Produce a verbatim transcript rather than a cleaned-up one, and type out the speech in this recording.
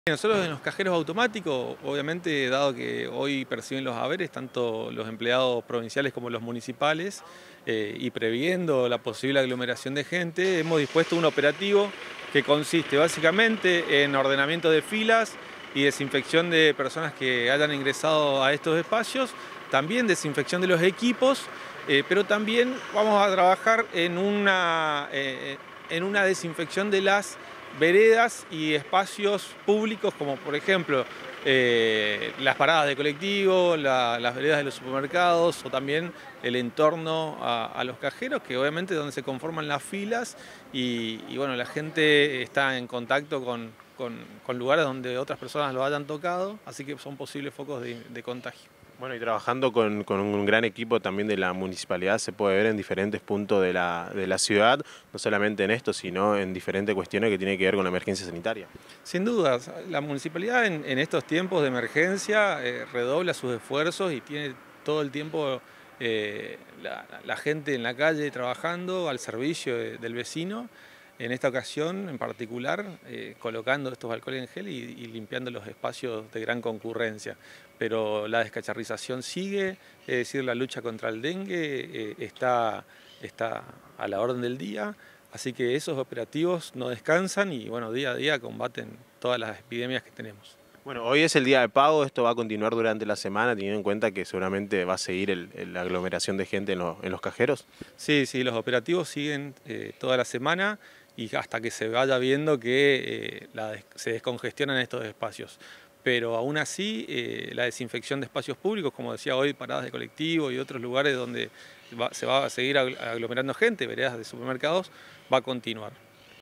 Nosotros en los cajeros automáticos, obviamente, dado que hoy perciben los haberes, tanto los empleados provinciales como los municipales, eh, y previendo la posible aglomeración de gente, hemos dispuesto un operativo que consiste básicamente en ordenamiento de filas y desinfección de personas que hayan ingresado a estos espacios, también desinfección de los equipos, eh, pero también vamos a trabajar en una, eh, en una desinfección de las veredas y espacios públicos, como por ejemplo eh, las paradas de colectivo, la, las veredas de los supermercados o también el entorno a, a los cajeros, que obviamente es donde se conforman las filas y, y bueno, la gente está en contacto con, con, con lugares donde otras personas lo hayan tocado, así que son posibles focos de, de contagio. Bueno, y trabajando con, con un gran equipo también de la municipalidad, se puede ver en diferentes puntos de la, de la ciudad, no solamente en esto, sino en diferentes cuestiones que tienen que ver con la emergencia sanitaria. Sin dudas, la municipalidad en, en estos tiempos de emergencia eh, redobla sus esfuerzos y tiene todo el tiempo eh, la, la gente en la calle trabajando al servicio de, del vecino. En esta ocasión, en particular, eh, colocando estos alcoholes en gel y, y limpiando los espacios de gran concurrencia. Pero la descacharrización sigue, es decir, la lucha contra el dengue eh, está, está a la orden del día. Así que esos operativos no descansan y bueno, día a día combaten todas las epidemias que tenemos. Bueno, hoy es el día de pago, esto va a continuar durante la semana, teniendo en cuenta que seguramente va a seguir el, el, la aglomeración de gente en, lo, en los cajeros. Sí, sí, los operativos siguen eh, toda la semana y hasta que se vaya viendo que eh, la, se descongestionan estos espacios. Pero aún así, eh, la desinfección de espacios públicos, como decía hoy, paradas de colectivo y otros lugares donde va, se va a seguir aglomerando gente, veredas de supermercados, va a continuar.